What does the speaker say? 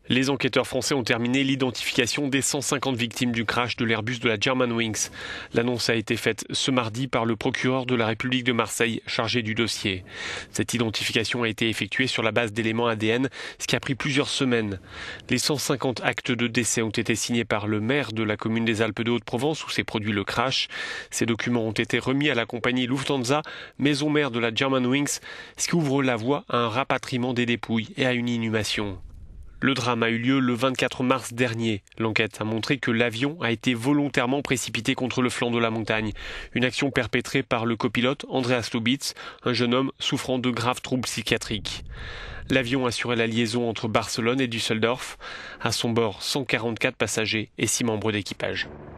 Les enquêteurs français ont terminé l'identification des 150 victimes du crash de l'Airbus de la Germanwings. L'annonce a été faite ce mardi par le procureur de la République de Marseille, chargé du dossier. Cette identification a été effectuée sur la base d'éléments ADN, ce qui a pris plusieurs semaines. Les 150 actes de décès ont été signés par le maire de la commune des Alpes de Haute-Provence où s'est produit le crash. Ces documents ont été remis à la compagnie Lufthansa, maison mère de la Germanwings, ce qui ouvre la voie à un rapatriement des dépouilles et à une inhumation. Le drame a eu lieu le 24 mars dernier. L'enquête a montré que l'avion a été volontairement précipité contre le flanc de la montagne. Une action perpétrée par le copilote Andreas Lubitz, un jeune homme souffrant de graves troubles psychiatriques. L'avion assurait la liaison entre Barcelone et Düsseldorf. À son bord, 144 passagers et 6 membres d'équipage.